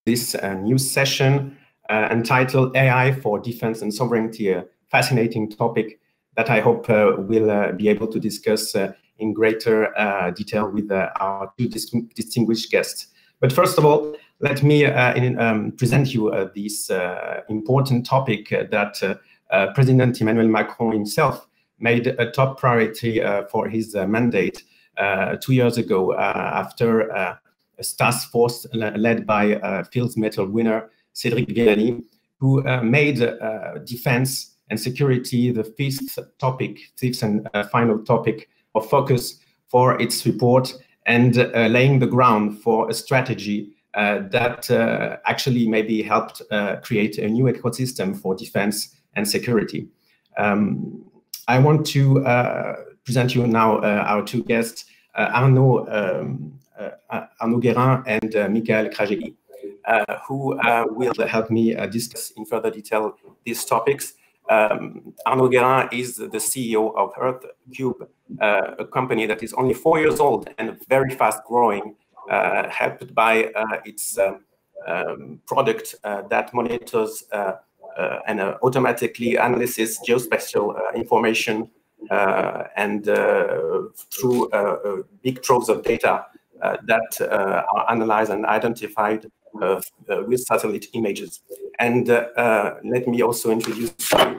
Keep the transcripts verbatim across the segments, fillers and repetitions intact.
this uh, new session uh, entitled A I for Defense and Sovereignty, a fascinating topic that I hope uh, we'll uh, be able to discuss uh, in greater uh, detail with uh, our two dis distinguished guests. But first of all, let me uh, in, um, present you uh, this uh, important topic uh, that uh, uh, President Emmanuel Macron himself made a top priority uh, for his uh, mandate uh, two years ago uh, after uh, a task force led by uh, Fields Medal winner Cédric Villani, who uh, made uh, defense and security the fifth topic, fifth and uh, final topic of focus for its report, and uh, laying the ground for a strategy uh, that uh, actually maybe helped uh, create a new ecosystem for defense and security. Um, I want to uh, present you now uh, our two guests, uh, Arnaud, um, uh, Arnaud Guérin and uh, Michael Krajewski, uh, who uh, will help me uh, discuss in further detail these topics. Um, Arnaud Guérin is the C E O of EarthCube, uh, a company that is only four years old and very fast growing, uh, helped by uh, its um, um, product uh, that monitors uh, uh, and uh, automatically analyzes geospatial uh, information uh, and uh, through uh, big troves of data uh, that uh, are analyzed and identified Uh, uh, with satellite images. And uh, uh, let me also introduce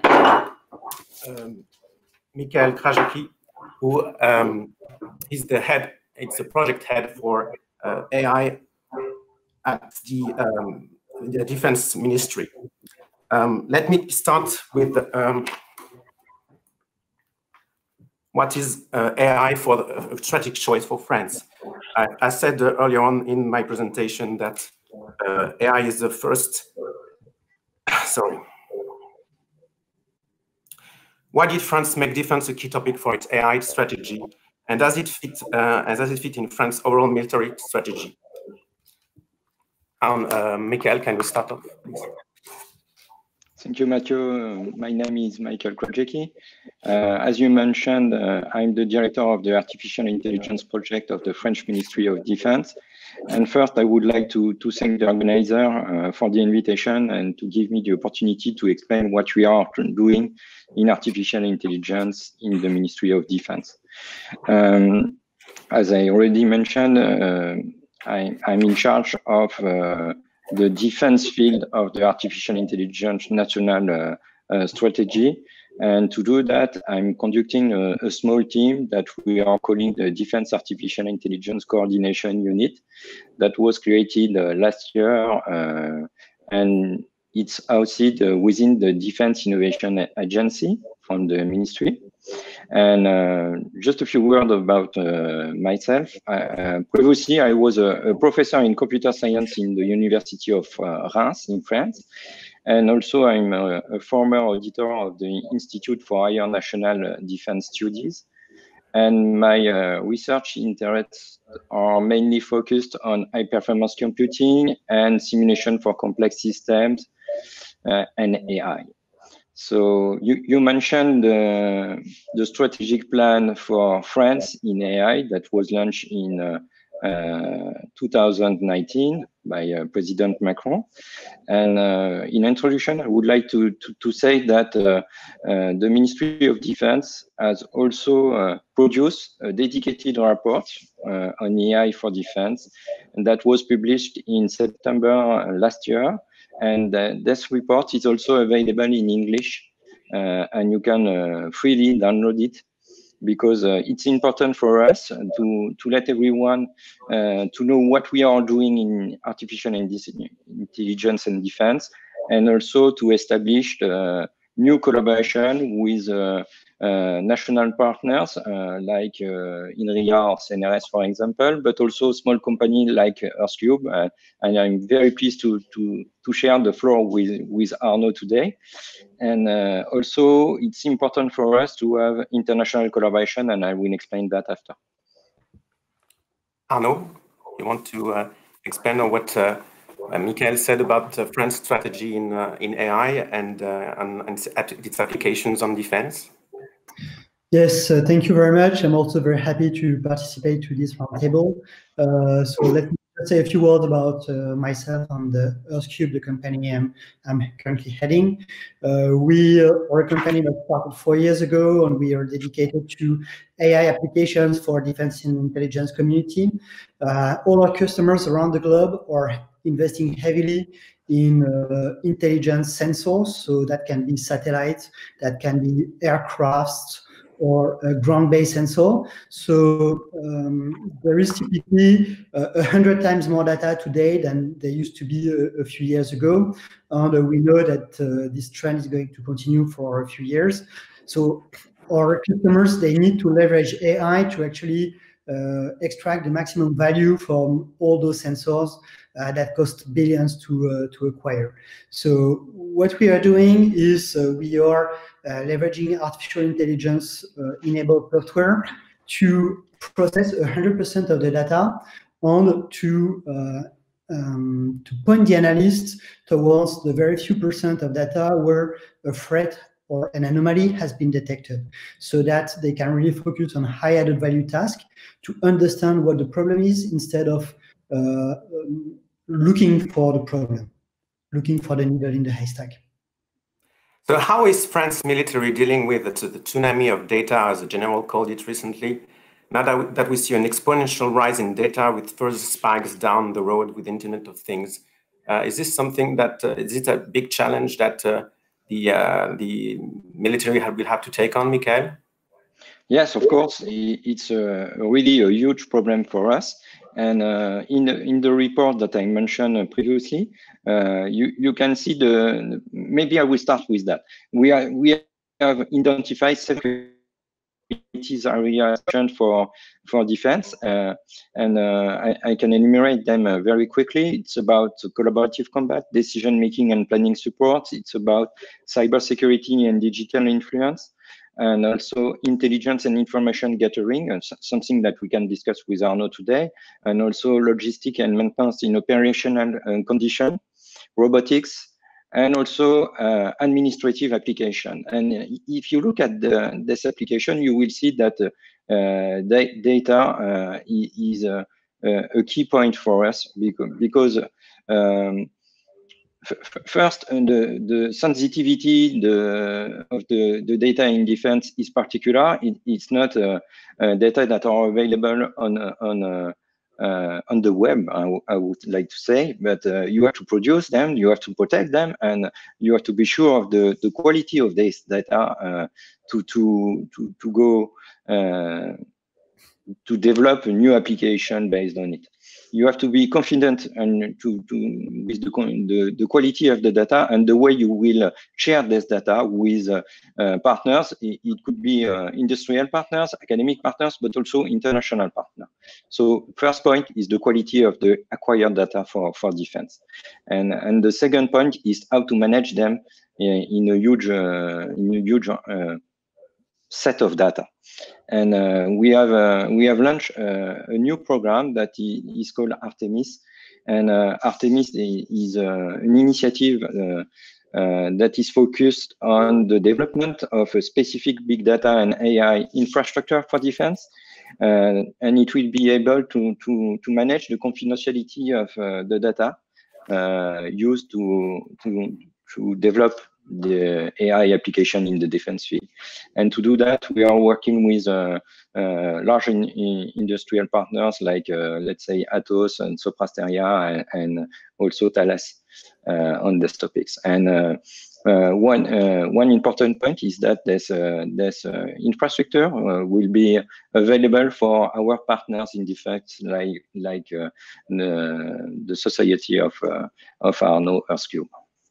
um, Michael Krajewski, who um, is the head, it's a project head for uh, A I at the, um, the Defense Ministry. Um, let me start with um, what is uh, A I for the, a strategic choice for France. I, I said uh, earlier on in my presentation that Uh, A I is the first, sorry. Why did France make defense a key topic for its A I strategy? And does it fit, uh, and does it fit in France's overall military strategy? Um, uh, Michael, can we start off, please? Thank you, Mathieu. Uh, my name is Michael Krajewski. Uh, as you mentioned, uh, I'm the director of the Artificial Intelligence Project of the French Ministry of Defense. And first, I would like to, to thank the organizer uh, for the invitation and to give me the opportunity to explain what we are doing in artificial intelligence in the Ministry of Defense. Um, as I already mentioned, uh, I, I'm in charge of uh, the defense field of the artificial intelligence national uh, uh, strategy. And to do that, I'm conducting a, a small team that we are calling the Defense Artificial Intelligence Coordination Unit that was created uh, last year. Uh, and it's housed uh, within the Defense Innovation Agency from the ministry. And uh, just a few words about uh, myself. Uh, previously, I was a, a professor in computer science in the University of uh, Reims in France. And also I'm a, a former auditor of the Institute for Higher National Defense Studies. And my uh, research interests are mainly focused on high performance computing and simulation for complex systems uh, and A I. So you, you mentioned uh, the strategic plan for France in A I that was launched in uh, uh, two thousand nineteen by uh, President Macron. And uh, in introduction, I would like to, to, to say that uh, uh, the Ministry of Defense has also uh, produced a dedicated report uh, on A I for defense, and that was published in September last year. And uh, this report is also available in English, uh, and you can uh, freely download it, because uh, it's important for us to, to let everyone uh, to know what we are doing in artificial intelligence and defense, and also to establish uh, new collaboration with uh, uh, national partners uh, like uh, INRIA or C N R S, for example, but also small company like EarthCube. Uh, and I'm very pleased to, to, to share the floor with, with Arnaud today. And uh, also, it's important for us to have international collaboration, and I will explain that after. Arnaud, you want to uh, expand on what uh, uh, Michael said about uh, France's strategy in uh, in A I and uh, and, and its applications on defense? Yes, uh, thank you very much. I'm also very happy to participate to this roundtable. Uh, so let me let's say a few words about uh, myself and the EarthCube, the company I'm, I'm currently heading. Uh, we are a company that started four years ago, and we are dedicated to A I applications for defense and intelligence community. Uh, all our customers around the globe are investing heavily in uh, intelligence sensors, so that can be satellites, that can be aircrafts, or a ground-based sensor. So um, there is typically a uh, hundred times more data today than there used to be a, a few years ago. And uh, we know that uh, this trend is going to continue for a few years. So our customers, they need to leverage A I to actually uh, extract the maximum value from all those sensors uh, that cost billions to, uh, to acquire. So what we are doing is uh, we are Uh, leveraging artificial intelligence uh, enabled software to process one hundred percent of the data and to, uh, um, to point the analysts towards the very few percent of data where a threat or an anomaly has been detected, so that they can really focus on high added value tasks to understand what the problem is instead of uh, um, looking for the problem, looking for the needle in the haystack. So how is France military dealing with the, the tsunami of data, as the general called it recently? Now that we, that we see an exponential rise in data with further spikes down the road with Internet of Things, uh, is this something that, uh, is it a big challenge that uh, the, uh, the military have, will have to take on, Michael? Yes, of course. It's a, really a huge problem for us. And uh, in, the, in the report that I mentioned previously, uh, you, you can see the, maybe I will start with that. We, are, we have identified several areas for, for defense, uh, and uh, I, I can enumerate them uh, very quickly. It's about collaborative combat, decision-making and planning support. It's about cybersecurity and digital influence, and also intelligence and information gathering, uh, something that we can discuss with Arnaud today, and also logistic and maintenance in operational uh, condition, robotics, and also uh, administrative application. And if you look at the, this application, you will see that uh, uh, data uh, is a, a key point for us, because, because um, first, uh, the, the sensitivity the, of the, the data in defense is particular. It, it's not uh, uh, data that are available on, on, uh, uh, on the web, I, I would like to say, but uh, you have to produce them, you have to protect them, and you have to be sure of the, the quality of this data uh, to, to, to, to go uh, to develop a new application based on it. You have to be confident and to, to with the, the, the quality of the data and the way you will share this data with uh, uh, partners. It, it could be uh, industrial partners, academic partners, but also international partners. So first point is the quality of the acquired data for, for defense. And, and the second point is how to manage them in, in a huge, uh, in a huge uh, set of data. And uh, we have uh, we have launched uh, a new program that is called Artemis, and uh, Artemis is uh, an initiative uh, uh, that is focused on the development of a specific big data and A I infrastructure for defense, uh, and it will be able to to to manage the confidentiality of uh, the data uh, used to to to develop the A I application in the defense field. And to do that, we are working with uh, uh, large in, in industrial partners like, uh, let's say, Atos and Sopra Steria, and, and also Thales uh, on these topics. And uh, uh, one uh, one important point is that this uh, this uh, infrastructure uh, will be available for our partners in defense, like like uh, the the Society of uh, of Arnaud EarthCube.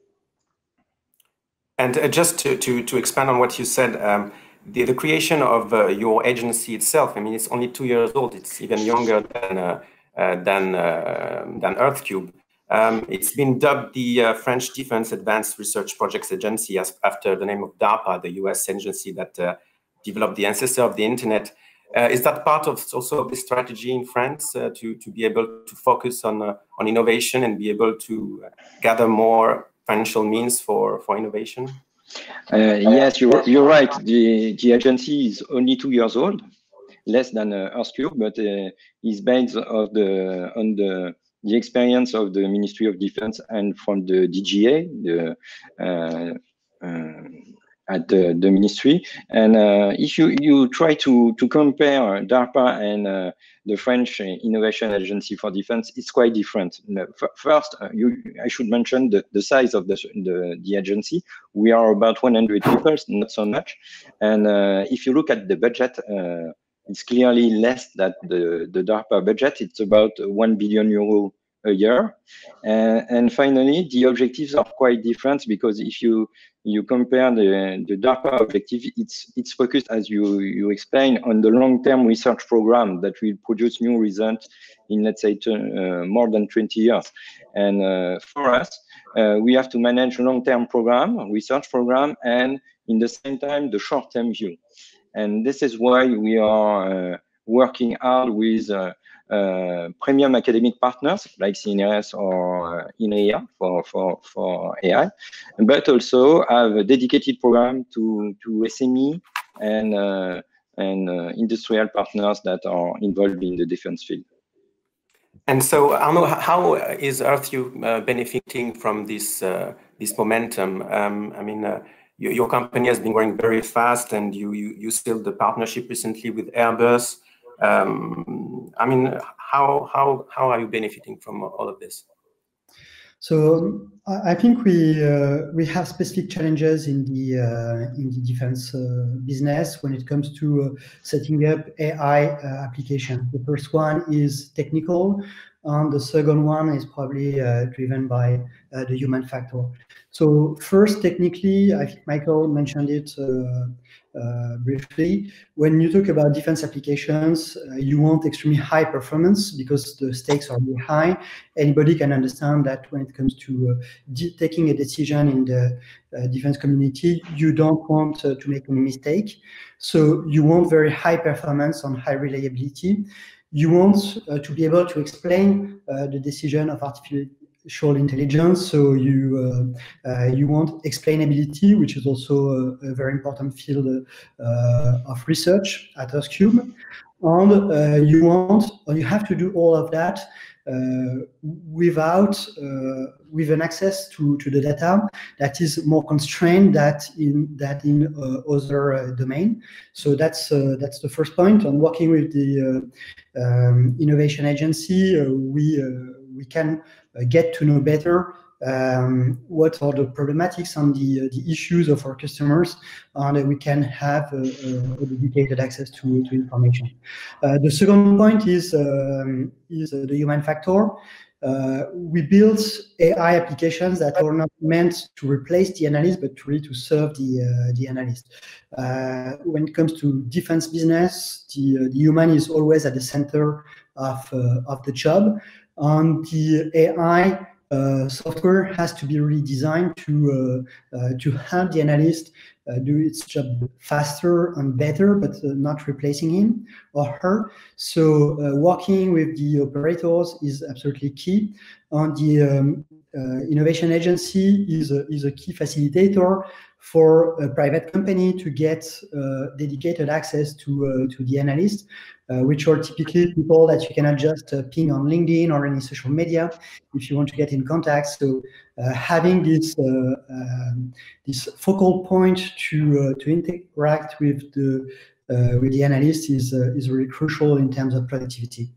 And uh, just to, to, to expand on what you said, um, the, the creation of uh, your agency itself, I mean, it's only two years old. It's even younger than, uh, uh, than, uh, than EarthCube. Um, it's been dubbed the uh, French Defense Advanced Research Projects Agency as, after the name of DARPA, the U S agency that uh, developed the ancestor of the internet. Uh, is that part of also of the strategy in France uh, to, to be able to focus on, uh, on innovation and be able to gather more financial means for, for innovation? Uh, yes, you're, you're right. The, the agency is only two years old, less than uh, EarthCube, but uh, is based of the, on the the experience of the Ministry of Defense and from the D G A, the uh, uh, at the, the ministry. And uh, if you, you try to, to compare DARPA and uh, the French Innovation Agency for Defense, it's quite different. First, uh, you, I should mention the, the size of the, the, the agency. We are about one hundred people, not so much. And uh, if you look at the budget, uh, it's clearly less than the, the DARPA budget. It's about one billion euro a year. Uh, and finally, the objectives are quite different, because if you you compare the, the DARPA objective, it's it's focused, as you, you explained, on the long-term research program that will produce new results in, let's say, uh, more than twenty years. And uh, for us, uh, we have to manage a long-term program, research program, and in the same time, the short-term view. And this is why we are uh, working hard with uh, Uh, premium academic partners like C N R S or uh, INEA for, for, for A I, but also have a dedicated program to, to S M E and, uh, and uh, industrial partners that are involved in the defense field. And so, Arnaud, how is EarthCube uh, benefiting from this, uh, this momentum? Um, I mean, uh, your, your company has been growing very fast, and you, you, you sealed the partnership recently with Airbus. Um, I mean, how how how are you benefiting from all of this? So I think we uh, we have specific challenges in the uh, in the defense uh, business when it comes to uh, setting up A I uh, application. The first one is technical, and the second one is probably uh, driven by uh, the human factor. So first, technically, I think Michael mentioned it uh, uh, briefly. When you talk about defense applications, uh, you want extremely high performance because the stakes are really high. Anybody can understand that when it comes to uh, taking a decision in the uh, defense community, you don't want uh, to make any mistake. So you want very high performance and high reliability. You want uh, to be able to explain uh, the decision of artificial intelligence, so you uh, uh, you want explainability, which is also a, a very important field uh, of research at EarthCube, and uh, you want, or you have to do all of that uh, without uh, with an access to to the data that is more constrained that in that in uh, other uh, domain. So that's uh, that's the first point. On working with the uh, um, innovation agency, uh, we uh, we can Uh, get to know better um, what are the problematics and the, uh, the issues of our customers, and uh, we can have uh, uh, a dedicated access to, to information. Uh, the second point is, um, is uh, the human factor. Uh, we built A I applications that are not meant to replace the analyst, but really to serve the, uh, the analyst. Uh, when it comes to defense business, the, uh, the human is always at the center of, uh, of the job. And the A I uh, software has to be really designed to uh, uh, to help the analyst uh, do its job faster and better, but uh, not replacing him or her. So uh, working with the operators is absolutely key. And the um, uh, innovation agency is a, is a key facilitator for a private company to get uh, dedicated access to uh, to the analyst. Uh, which are typically people that you cannot just uh, ping on LinkedIn or any social media if you want to get in contact. So uh, having this uh, um, this focal point to uh, to interact with the uh, with the analyst is uh, is really crucial in terms of productivity.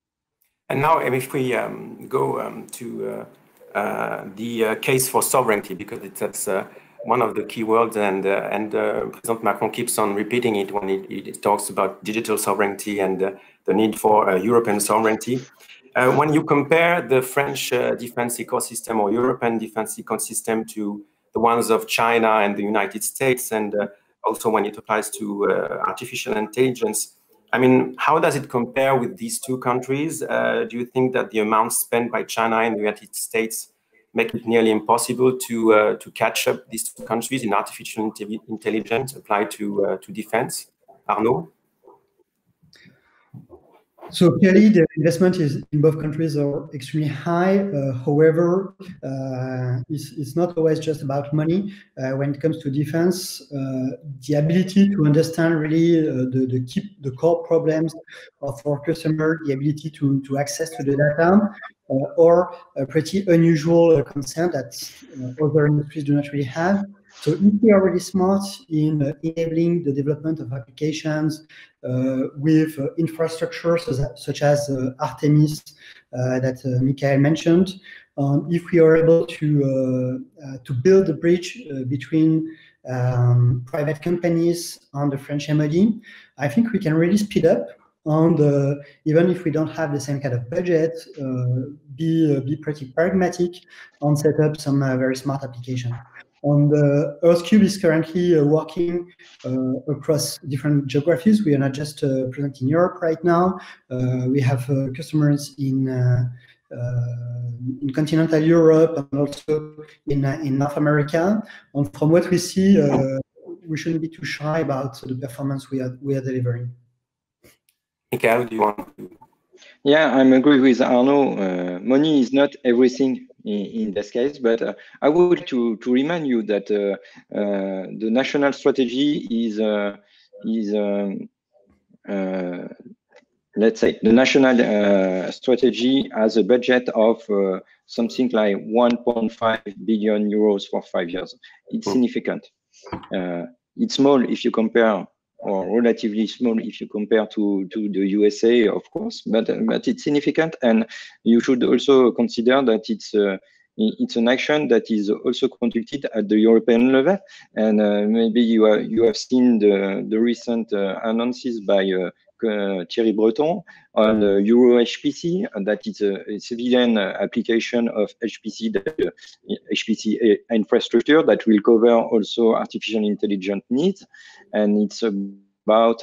And now, if we um, go um, to uh, uh, the uh, case for sovereignty, because it's that's uh, one of the key words, and uh, and uh, President Macron keeps on repeating it when he, he talks about digital sovereignty and uh, the need for uh, European sovereignty. Uh, when you compare the French uh, defense ecosystem or European defense ecosystem to the ones of China and the United States, and uh, also when it applies to uh, artificial intelligence, I mean, how does it compare with these two countries? Uh, do you think that the amount spent by China and the United States make it nearly impossible to uh, to catch up these two countries in artificial intelligence applied to uh, to defense? Arnaud? So clearly, the investment is in both countries are extremely high. Uh, however, uh, it's, it's not always just about money. Uh, when it comes to defense, uh, the ability to understand really uh, the the, key, the core problems of our customer, the ability to to access to the data, uh, or a pretty unusual concern that uh, other industries do not really have. So if we are really smart in uh, enabling the development of applications uh, with uh, infrastructure so that, such as uh, Artemis uh, that uh, Michael mentioned, um, if we are able to uh, uh, to build a bridge uh, between um, private companies and the French M O D, I think we can really speed up. And uh, even if we don't have the same kind of budget, uh, be uh, be pretty pragmatic and set up some uh, very smart application. And uh, EarthCube is currently uh, working uh, across different geographies. We are not just uh, present in Europe right now. Uh, we have uh, customers in uh, uh, in continental Europe and also in uh, in North America. And from what we see, uh, we shouldn't be too shy about the performance we are we are delivering. Michael, do you want to? Yeah, I'm agree with Arnaud. Uh, money is not everything in, in this case, but uh, I would to to remind you that uh, uh, the national strategy is uh, is um, uh, let's say the national uh, strategy has a budget of uh, something like one point five billion euros for five years. It's significant. Uh, it's small if you compare, or relatively small if you compare to, to the U S A, of course, but but it's significant, and you should also consider that it's uh, it's an action that is also conducted at the European level, and uh, maybe you are, you have seen the the recent uh, announcements by uh, uh, Thierry Breton on uh, Euro H P C, and that is a, a civilian uh, application of H P C, that, uh, H P C infrastructure that will cover also artificial intelligence needs, and it's about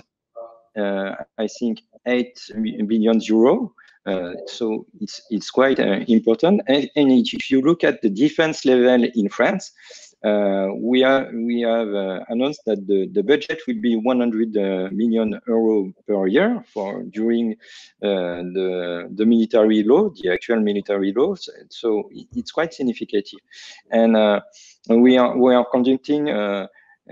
uh, I think eight billion euro. Uh, so it's it's quite uh, important. And, and if you look at the defense level in France, uh, we are we have uh, announced that the the budget will be one hundred uh, million euro per year for during uh, the the military law, the actual military laws. So it's quite significant, and uh, we are we are conducting. Uh,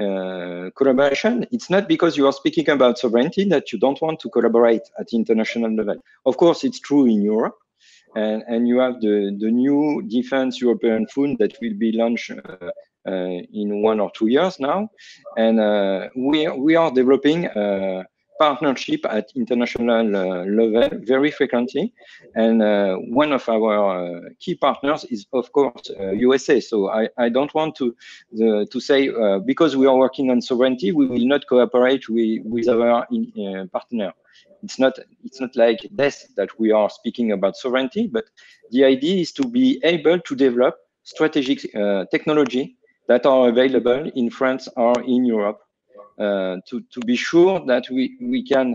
Uh, collaboration. It's not because you are speaking about sovereignty that you don't want to collaborate at the international level. Of course, it's true in Europe, and, and you have the, the new Defense European Fund that will be launched uh, uh, in one or two years now. And uh, we, we are developing uh, partnership at international uh, level very frequently, and uh, one of our uh, key partners is of course uh, U S A. So I, I don't want to the, to say uh, because we are working on sovereignty we will not cooperate with, with our in, uh, partner. It's not it's not like this that we are speaking about sovereignty, but the idea is to be able to develop strategic uh, technology that are available in France or in Europe. Uh, to, to be sure that we, we can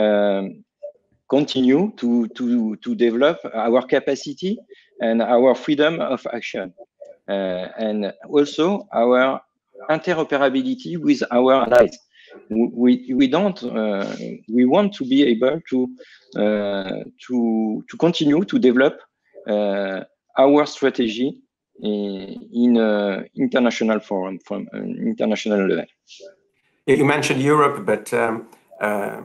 um, continue to, to, to develop our capacity and our freedom of action. Uh, and also our interoperability with our allies. We, we don't, uh, we want to be able to, uh, to, to continue to develop uh, our strategy in, in uh, international forum, from an international level. You mentioned Europe, but um, uh,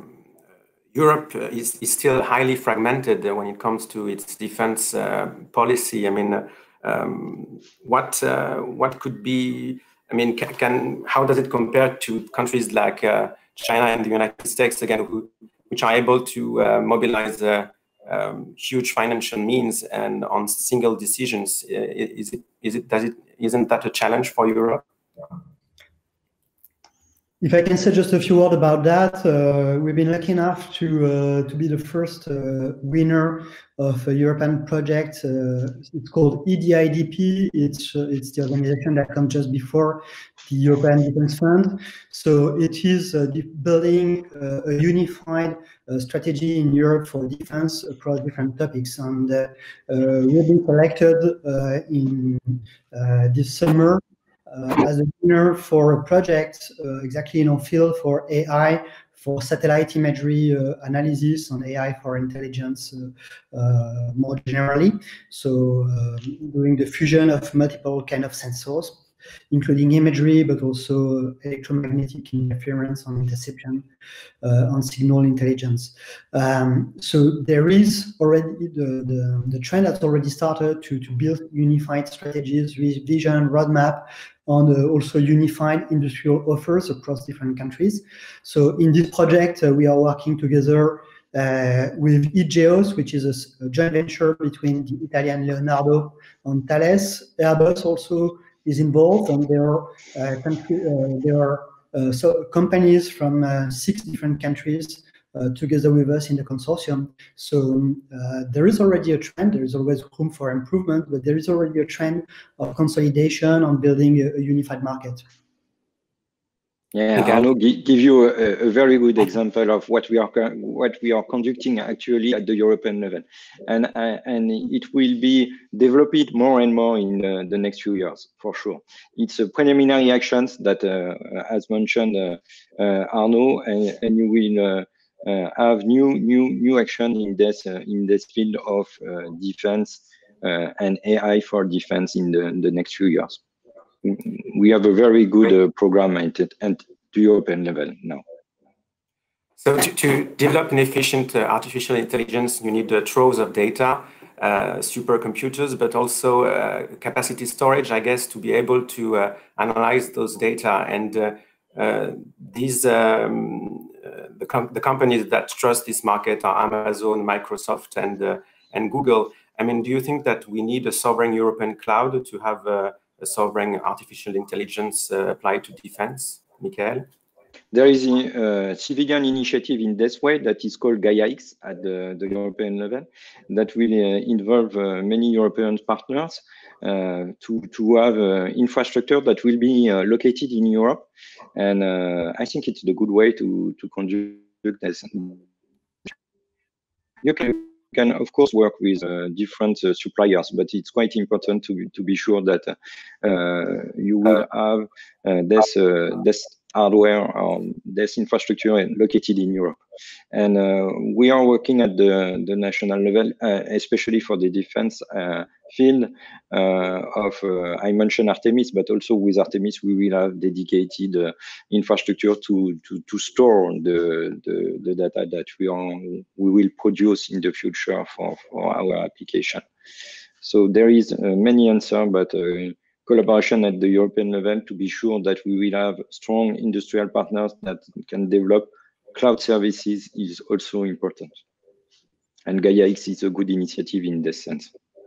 Europe is, is still highly fragmented when it comes to its defense uh, policy. I mean, uh, um, what uh, what could be? I mean, can, can how does it compare to countries like uh, China and the United States again, who, which are able to uh, mobilize uh, um, huge financial means and on single decisions? Is it is it does it isn't that a challenge for Europe? If I can say just a few words about that, uh, we've been lucky enough to uh, to be the first uh, winner of a European project. Uh, it's called E D I D P. It's uh, it's the organization that comes just before the European Defence Fund. So it is uh, building uh, a unified uh, strategy in Europe for defense across different topics, and uh, uh, we've been selected uh, in uh, this summer. Uh, as a winner for a project uh, exactly in our field for A I, for satellite imagery uh, analysis, and A I for intelligence uh, uh, more generally. So uh, doing the fusion of multiple kind of sensors. including imagery, but also electromagnetic interference and interception uh, on signal intelligence. Um, so there is already the, the, the trend has already started to, to build unified strategies, vision, roadmap, and uh, also unified industrial offers across different countries. So in this project, uh, we are working together uh, with Igeos, which is a, a joint venture between the Italian Leonardo and Thales. Airbus also is involved, and there are, uh, country, uh, there are uh, so companies from uh, six different countries Uh, together with us in the consortium. So uh, there is already a trend, there is always room for improvement, but there is already a trend of consolidation on building a, a unified market. Yeah, Arnaud, give you a, a very good example of what we are what we are conducting actually at the European level, and uh, and it will be developed more and more in uh, the next few years for sure. It's a preliminary actions that, uh, as mentioned, uh, uh, Arnaud, and, and you will. Uh, Uh, have new new new action in this uh, in this field of uh, defense uh, and A I for defense in the, in the next few years. We have a very good uh, program at, at the European level now. So to, to develop an efficient uh, artificial intelligence, you need uh, troves of data, uh, supercomputers, but also uh, capacity storage, I guess, to be able to uh, analyze those data. And uh, uh, these um, uh, the, com the companies that trust this market are Amazon, Microsoft, and uh, and Google. I mean, do you think that we need a sovereign European cloud to have a, a sovereign artificial intelligence uh, applied to defense, Michael? There is a uh, civilian initiative in this way that is called Gaia-X at the, the European level that will uh, involve uh, many European partners uh, to, to have uh, infrastructure that will be uh, located in Europe. And uh, I think it's the good way to, to conduct this. You can, can of course, work with uh, different uh, suppliers, but it's quite important to, to be sure that uh, you will have uh, this, uh, this hardware or this infrastructure located in Europe. And uh, we are working at the, the national level, uh, especially for the defense uh, field uh, of, uh, I mentioned Artemis, but also with Artemis, we will have dedicated uh, infrastructure to, to, to store the, the, the data that we, are, we will produce in the future for, for our application. So there is uh, many answers, but uh, collaboration at the European level to be sure that we will have strong industrial partners that can develop cloud services is also important. And Gaia-X is a good initiative in this sense.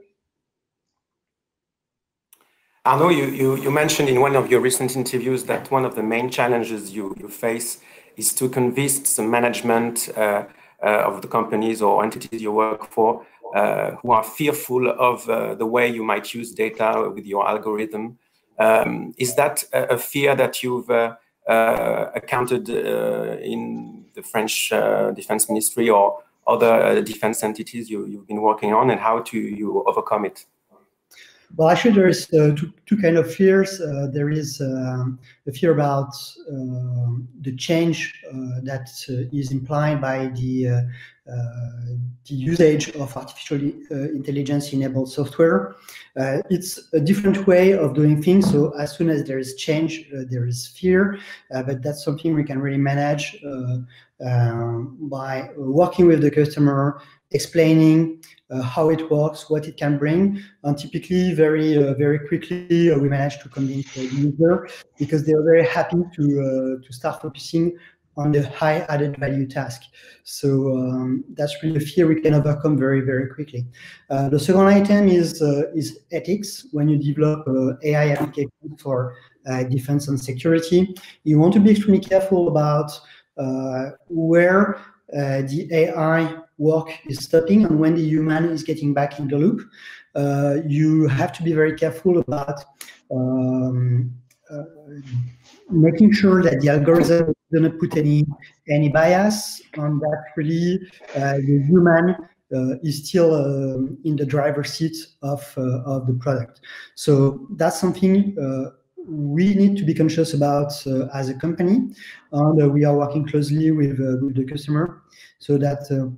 Arnaud, you, you, you mentioned in one of your recent interviews that one of the main challenges you, you face is to convince the management uh, uh, of the companies or entities you work for Uh, who are fearful of uh, the way you might use data with your algorithm. Um, is that a, a fear that you've uh, uh, accounted uh, in the French uh, Defense Ministry or other uh, defense entities you, you've been working on, and how do you overcome it? Well, actually, there is uh, two, two kind of fears. Uh, there is um, a fear about uh, the change uh, that uh, is implied by the, uh, uh, the usage of artificial uh, intelligence-enabled software. Uh, it's a different way of doing things. So as soon as there is change, uh, there is fear. Uh, but that's something we can really manage uh, uh, by working with the customer, explaining Uh, how it works, what it can bring, and typically very, uh, very quickly uh, we manage to convince the user because they are very happy to uh, to start focusing on the high added value task. So um, that's really a fear we can overcome very, very quickly. Uh, the second item is uh, is ethics. When you develop uh, A I applications for uh, defense and security, you want to be extremely careful about uh, where uh, the A I work is stopping and when the human is getting back in the loop. Uh, you have to be very careful about um, uh, making sure that the algorithm doesn't put any any bias, and that really uh, the human uh, is still uh, in the driver's seat of uh, of the product. So that's something uh, we need to be conscious about uh, as a company, and uh, we are working closely with uh, with the customer so that uh,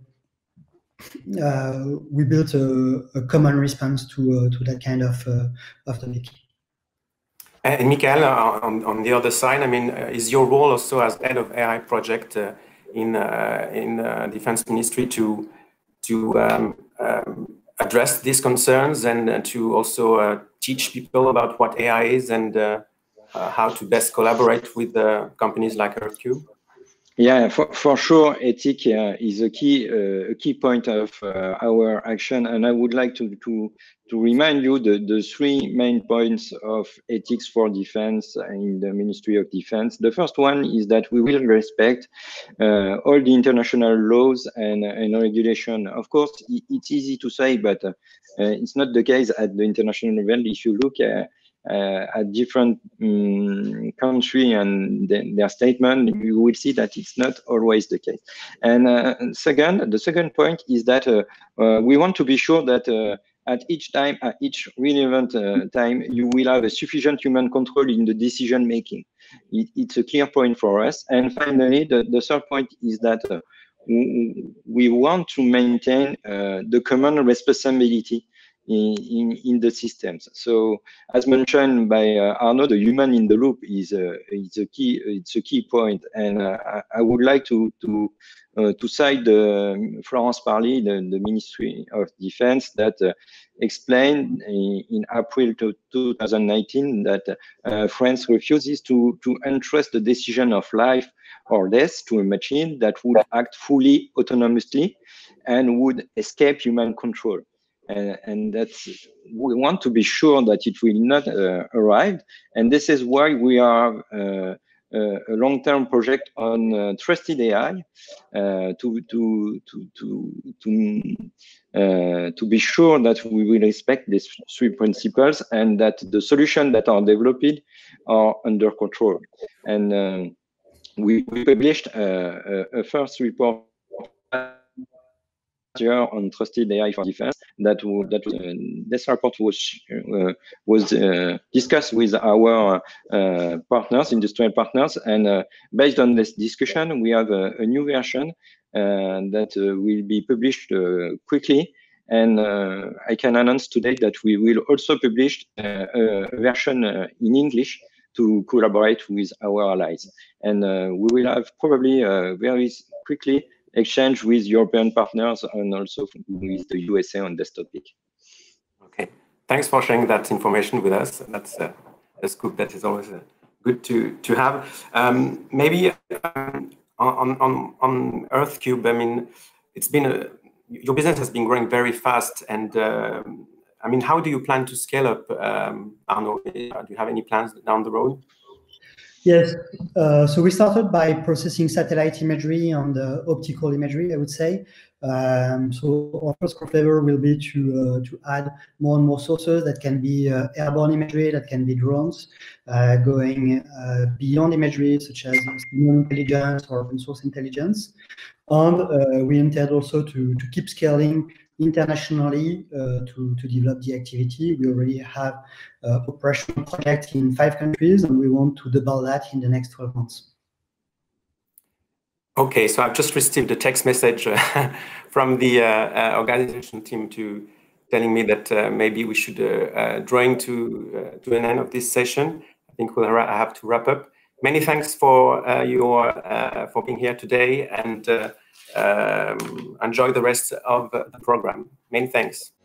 Uh, we built a, a common response to uh, to that kind of uh, of topic. And Michael, on, on the other side, I mean, uh, is your role also as head of A I project uh, in uh, in uh, Defense Ministry to to um, um, address these concerns and uh, to also uh, teach people about what A I is and uh, uh, how to best collaborate with uh, companies like EarthCube? Yeah, for, for sure, ethic uh, is a key uh, a key point of uh, our action, and I would like to to to remind you the the three main points of ethics for defense in the Ministry of Defense. The first one is that we will respect uh, all the international laws and and regulation. Of course, it's easy to say, but uh, it's not the case at the international level. If you look at Uh, at different um, country and the, their statement, you will see that it's not always the case. And uh, second, the second point is that uh, uh, we want to be sure that uh, at each time, at each relevant uh, time, you will have a sufficient human control in the decision making. It, it's a clear point for us. And finally, the, the third point is that uh, we want to maintain uh, the common responsibility In, in, in the systems. So, as mentioned by uh, Arnaud, the human in the loop is a, is a key. It's a key point, and uh, I, I would like to to uh, to cite uh, Florence Parly, the, the Ministry of Defense, that uh, explained in, in April to two thousand nineteen that uh, France refuses to to entrust the decision of life or death to a machine that would act fully autonomously and would escape human control. And, and that's, we want to be sure that it will not uh, arrive. And this is why we are uh, uh, a long-term project on uh, trusted A I uh, to to to to to, uh, to be sure that we will respect these three principles and that the solutions that are developed are under control. And um, we, we published uh, a, a first report on trusted A I for defense. That that uh, this report was uh, was uh, discussed with our uh, partners, industrial partners, and uh, based on this discussion, we have a, a new version uh, that uh, will be published uh, quickly. And uh, I can announce today that we will also publish uh, a version uh, in English to collaborate with our allies, and uh, we will have probably uh, very quickly exchange with European partners and also with the U S A on this topic. Okay, thanks for sharing that information with us. That's uh, a scoop that is always uh, good to to have. Um, maybe um, on on on EarthCube, I mean, it's been a, your business has been growing very fast, and uh, I mean, how do you plan to scale up, um, Arnaud? Do you have any plans down the road? Yes, uh, so we started by processing satellite imagery and uh, optical imagery, I would say. Um, so our first endeavor will be to uh, to add more and more sources that can be uh, airborne imagery, that can be drones, uh, going uh, beyond imagery such as human intelligence or open source intelligence. And uh, we intend also to, to keep scaling internationally uh, to, to develop the activity. We already have uh, operational projects in five countries, and we want to double that in the next twelve months. Okay, so I've just received a text message uh, from the uh, uh, organization team to telling me that uh, maybe we should uh, uh, drawing to uh, to an end of this session. I think we'll have to wrap up. Many thanks for uh, your uh, for being here today, and uh, um, enjoy the rest of the program. Many thanks.